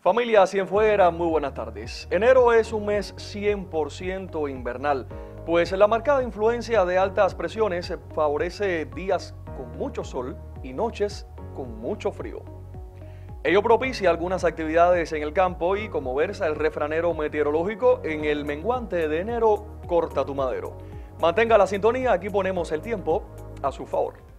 Familia Cienfueguera, muy buenas tardes. Enero es un mes 100% invernal, pues la marcada influencia de altas presiones favorece días con mucho sol y noches con mucho frío. Ello propicia algunas actividades en el campo y, como versa el refranero meteorológico, en el menguante de enero, corta tu madero. Mantenga la sintonía, aquí ponemos el tiempo a su favor.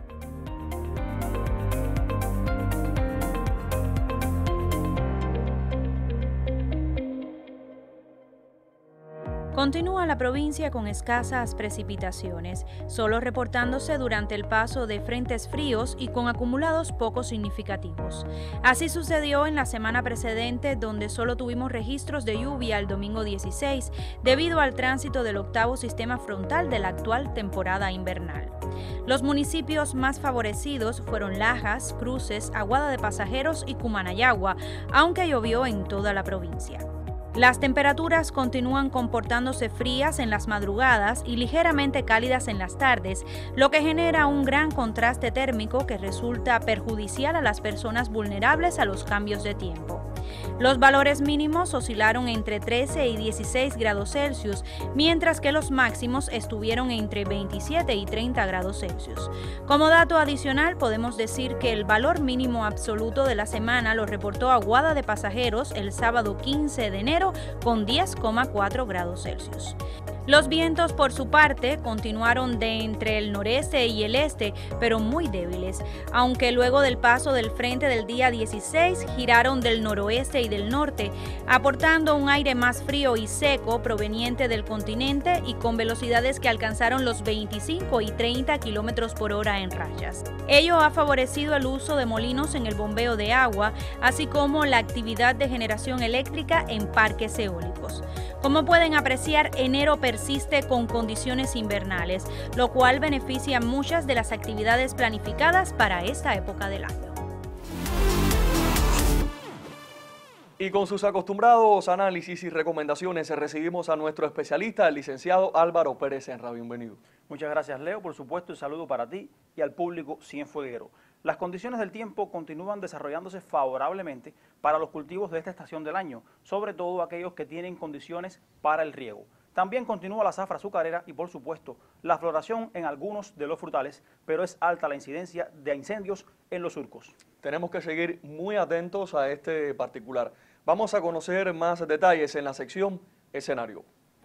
Continúa la provincia con escasas precipitaciones, solo reportándose durante el paso de frentes fríos y con acumulados poco significativos. Así sucedió en la semana precedente, donde solo tuvimos registros de lluvia el domingo 16, debido al tránsito del octavo sistema frontal de la actual temporada invernal. Los municipios más favorecidos fueron Lajas, Cruces, Aguada de Pasajeros y Cumanayagua, aunque llovió en toda la provincia. Las temperaturas continúan comportándose frías en las madrugadas y ligeramente cálidas en las tardes, lo que genera un gran contraste térmico que resulta perjudicial a las personas vulnerables a los cambios de tiempo. Los valores mínimos oscilaron entre 13 y 16 grados Celsius, mientras que los máximos estuvieron entre 27 y 30 grados Celsius. Como dato adicional, podemos decir que el valor mínimo absoluto de la semana lo reportó Aguada de Pasajeros el sábado 15 de enero con 10,4 grados Celsius. Los vientos, por su parte, continuaron de entre el noreste y el este, pero muy débiles, aunque luego del paso del frente del día 16 giraron del noroeste y del norte, aportando un aire más frío y seco proveniente del continente y con velocidades que alcanzaron los 25 y 30 kilómetros por hora en rachas. Ello ha favorecido el uso de molinos en el bombeo de agua, así como la actividad de generación eléctrica en parques eólicos. Como pueden apreciar, enero persiste con condiciones invernales, lo cual beneficia muchas de las actividades planificadas para esta época del año. Y con sus acostumbrados análisis y recomendaciones recibimos a nuestro especialista, el licenciado Álvaro Pérez Enra. Bienvenido. Muchas gracias, Leo. Por supuesto, un saludo para ti y al público cienfueguero. Las condiciones del tiempo continúan desarrollándose favorablemente para los cultivos de esta estación del año, sobre todo aquellos que tienen condiciones para el riego. También continúa la zafra azucarera y, por supuesto, la floración en algunos de los frutales, pero es alta la incidencia de incendios en los surcos. Tenemos que seguir muy atentos a este particular. Vamos a conocer más detalles en la sección Escenario.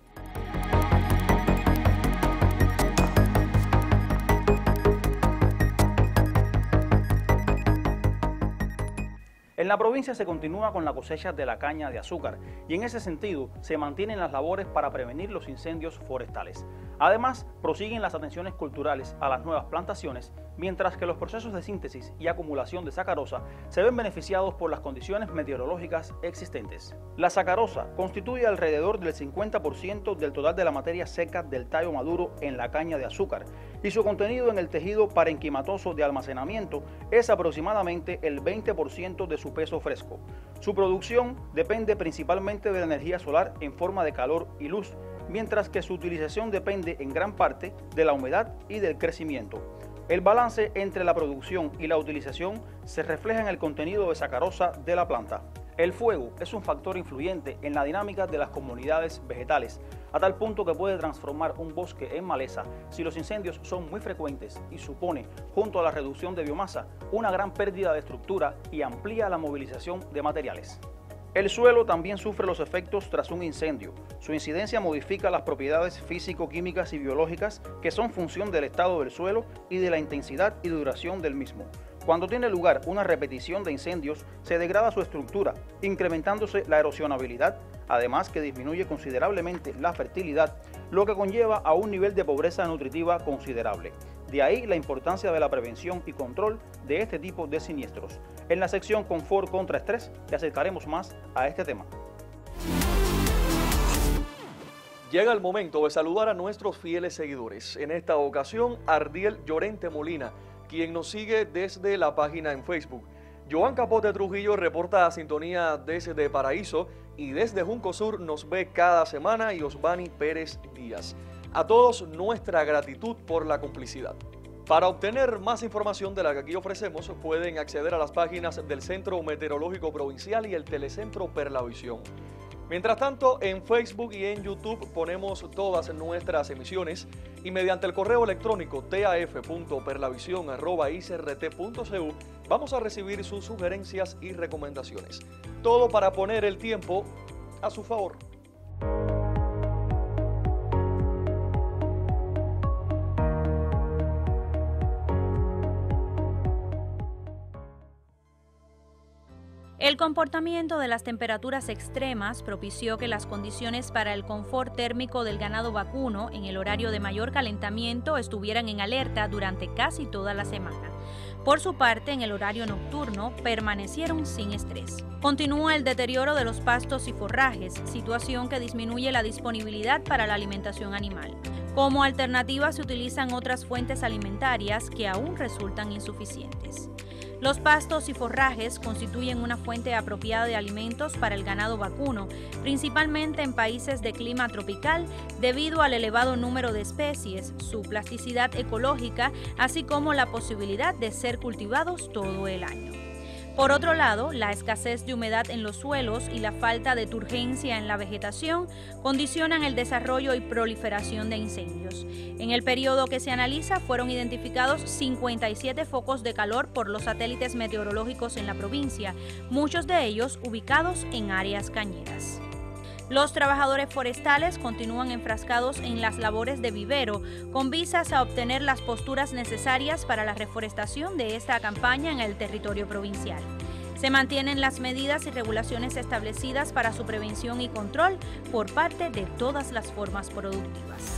En la provincia se continúa con la cosecha de la caña de azúcar y en ese sentido se mantienen las labores para prevenir los incendios forestales. Además, prosiguen las atenciones culturales a las nuevas plantaciones, mientras que los procesos de síntesis y acumulación de sacarosa se ven beneficiados por las condiciones meteorológicas existentes. La sacarosa constituye alrededor del 50% del total de la materia seca del tallo maduro en la caña de azúcar y su contenido en el tejido parenquimatoso de almacenamiento es aproximadamente el 20% de su peso fresco. Su producción depende principalmente de la energía solar en forma de calor y luz, mientras que su utilización depende en gran parte de la humedad y del crecimiento. El balance entre la producción y la utilización se refleja en el contenido de sacarosa de la planta. El fuego es un factor influyente en la dinámica de las comunidades vegetales, a tal punto que puede transformar un bosque en maleza si los incendios son muy frecuentes y supone, junto a la reducción de biomasa, una gran pérdida de estructura y amplía la movilización de materiales. El suelo también sufre los efectos tras un incendio. Su incidencia modifica las propiedades físico-químicas y biológicas que son función del estado del suelo y de la intensidad y duración del mismo. Cuando tiene lugar una repetición de incendios, se degrada su estructura, incrementándose la erosionabilidad, además que disminuye considerablemente la fertilidad, lo que conlleva a un nivel de pobreza nutritiva considerable. De ahí la importancia de la prevención y control de este tipo de siniestros. En la sección Confort contra Estrés le acercaremos más a este tema. Llega el momento de saludar a nuestros fieles seguidores. En esta ocasión, Ardiel Llorente Molina, quien nos sigue desde la página en Facebook. Joan Capote Trujillo reporta a sintonía desde Paraíso y desde Junco Sur nos ve cada semana y Osvani Pérez Díaz. A todos nuestra gratitud por la complicidad. Para obtener más información de la que aquí ofrecemos, pueden acceder a las páginas del Centro Meteorológico Provincial y el Telecentro Perlavisión. Mientras tanto, en Facebook y en YouTube ponemos todas nuestras emisiones y mediante el correo electrónico taf.perlavision@icrt.cu vamos a recibir sus sugerencias y recomendaciones. Todo para poner el tiempo a su favor. El comportamiento de las temperaturas extremas propició que las condiciones para el confort térmico del ganado vacuno en el horario de mayor calentamiento estuvieran en alerta durante casi toda la semana. Por su parte, en el horario nocturno permanecieron sin estrés. Continúa el deterioro de los pastos y forrajes, situación que disminuye la disponibilidad para la alimentación animal. Como alternativa se utilizan otras fuentes alimentarias que aún resultan insuficientes. Los pastos y forrajes constituyen una fuente apropiada de alimentos para el ganado vacuno, principalmente en países de clima tropical, debido al elevado número de especies, su plasticidad ecológica, así como la posibilidad de ser cultivados todo el año. Por otro lado, la escasez de humedad en los suelos y la falta de turgencia en la vegetación condicionan el desarrollo y proliferación de incendios. En el periodo que se analiza fueron identificados 57 focos de calor por los satélites meteorológicos en la provincia, muchos de ellos ubicados en áreas cañeras. Los trabajadores forestales continúan enfrascados en las labores de vivero, con vistas a obtener las posturas necesarias para la reforestación de esta campaña en el territorio provincial. Se mantienen las medidas y regulaciones establecidas para su prevención y control por parte de todas las formas productivas.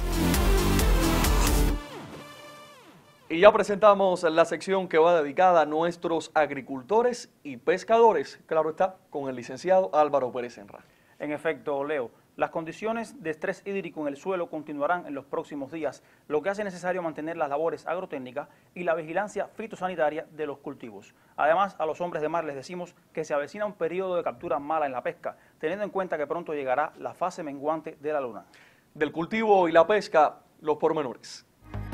Y ya presentamos la sección que va dedicada a nuestros agricultores y pescadores, claro está, con el licenciado Álvaro Pérez Senra. En efecto, Leo, las condiciones de estrés hídrico en el suelo continuarán en los próximos días, lo que hace necesario mantener las labores agrotécnicas y la vigilancia fitosanitaria de los cultivos. Además, a los hombres de mar les decimos que se avecina un periodo de captura mala en la pesca, teniendo en cuenta que pronto llegará la fase menguante de la luna. Del cultivo y la pesca, los pormenores.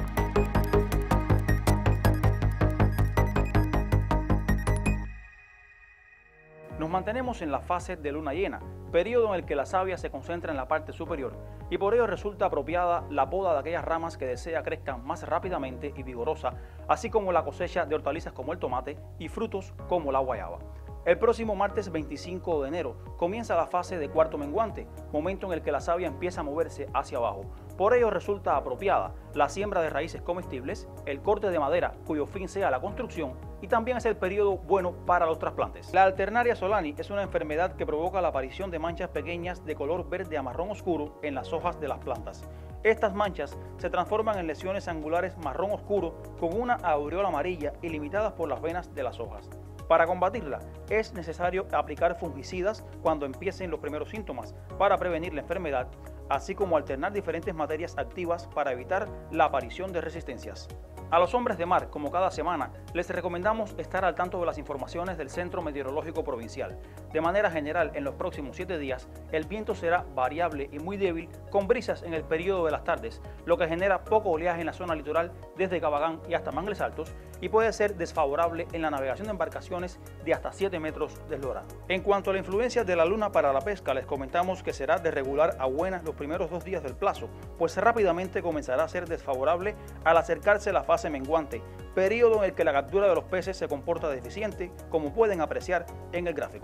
Nos mantenemos en la fase de luna llena, periodo en el que la savia se concentra en la parte superior y por ello resulta apropiada la poda de aquellas ramas que desea crezcan más rápidamente y vigorosa, así como la cosecha de hortalizas como el tomate y frutos como la guayaba. El próximo martes 25 de enero comienza la fase de cuarto menguante, momento en el que la savia empieza a moverse hacia abajo. Por ello resulta apropiada la siembra de raíces comestibles, el corte de madera cuyo fin sea la construcción y también es el periodo bueno para los trasplantes. La Alternaria solani es una enfermedad que provoca la aparición de manchas pequeñas de color verde a marrón oscuro en las hojas de las plantas. Estas manchas se transforman en lesiones angulares marrón oscuro con una aureola amarilla y limitadas por las venas de las hojas. Para combatirla es necesario aplicar fungicidas cuando empiecen los primeros síntomas para prevenir la enfermedad, así como alternar diferentes materias activas para evitar la aparición de resistencias. A los hombres de mar, como cada semana, les recomendamos estar al tanto de las informaciones del Centro Meteorológico Provincial. De manera general, en los próximos 7 días, el viento será variable y muy débil, con brisas en el periodo de las tardes, lo que genera poco oleaje en la zona litoral desde Cabagán y hasta Mangles Altos, y puede ser desfavorable en la navegación de embarcaciones de hasta 7 metros de eslora. En cuanto a la influencia de la luna para la pesca, les comentamos que será de regular a buena los primeros 2 días del plazo, pues rápidamente comenzará a ser desfavorable al acercarse la fase menguante, periodo en el que la captura de los peces se comporta deficiente, como pueden apreciar en el gráfico.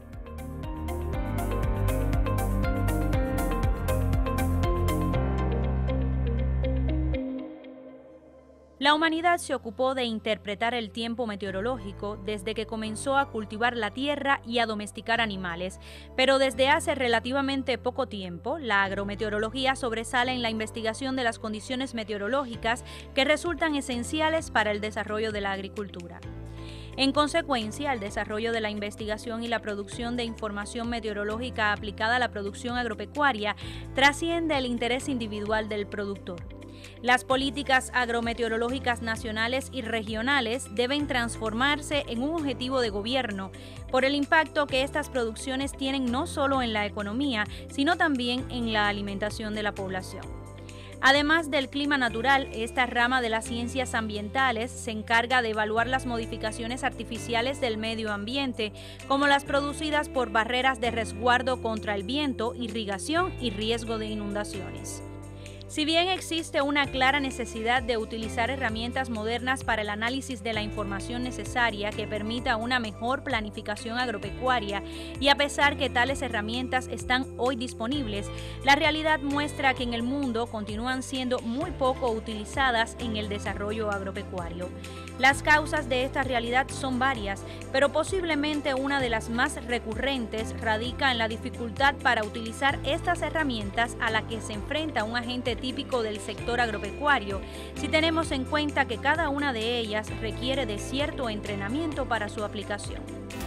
La humanidad se ocupó de interpretar el tiempo meteorológico desde que comenzó a cultivar la tierra y a domesticar animales, pero desde hace relativamente poco tiempo, la agrometeorología sobresale en la investigación de las condiciones meteorológicas que resultan esenciales para el desarrollo de la agricultura. En consecuencia, el desarrollo de la investigación y la producción de información meteorológica aplicada a la producción agropecuaria trasciende el interés individual del productor. Las políticas agrometeorológicas nacionales y regionales deben transformarse en un objetivo de gobierno por el impacto que estas producciones tienen no solo en la economía, sino también en la alimentación de la población. Además del clima natural, esta rama de las ciencias ambientales se encarga de evaluar las modificaciones artificiales del medio ambiente, como las producidas por barreras de resguardo contra el viento, irrigación y riesgo de inundaciones. Si bien existe una clara necesidad de utilizar herramientas modernas para el análisis de la información necesaria que permita una mejor planificación agropecuaria, y a pesar que tales herramientas están hoy disponibles, la realidad muestra que en el mundo continúan siendo muy poco utilizadas en el desarrollo agropecuario. Las causas de esta realidad son varias, pero posiblemente una de las más recurrentes radica en la dificultad para utilizar estas herramientas a la que se enfrenta un agente típico del sector agropecuario, si tenemos en cuenta que cada una de ellas requiere de cierto entrenamiento para su aplicación.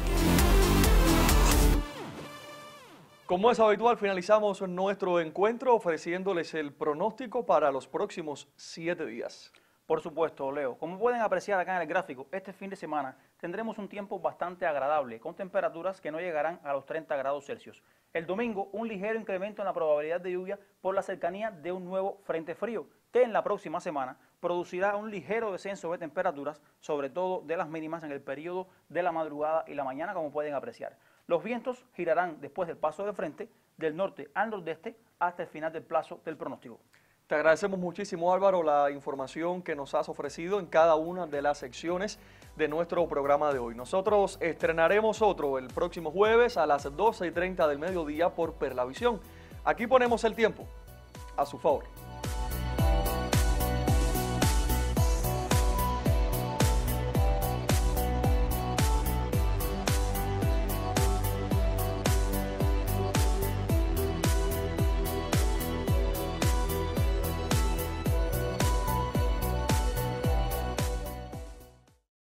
Como es habitual, finalizamos nuestro encuentro ofreciéndoles el pronóstico para los próximos 7 días. Por supuesto, Leo. Como pueden apreciar acá en el gráfico, este fin de semana tendremos un tiempo bastante agradable, con temperaturas que no llegarán a los 30 grados Celsius. El domingo, un ligero incremento en la probabilidad de lluvia por la cercanía de un nuevo frente frío, que en la próxima semana producirá un ligero descenso de temperaturas, sobre todo de las mínimas en el periodo de la madrugada y la mañana, como pueden apreciar. Los vientos girarán después del paso de frente del norte al nordeste hasta el final del plazo del pronóstico. Te agradecemos muchísimo, Álvaro, la información que nos has ofrecido en cada una de las secciones de nuestro programa de hoy. Nosotros estrenaremos otro el próximo jueves a las 12:30 del mediodía por Perlavisión. Aquí ponemos el tiempo a su favor.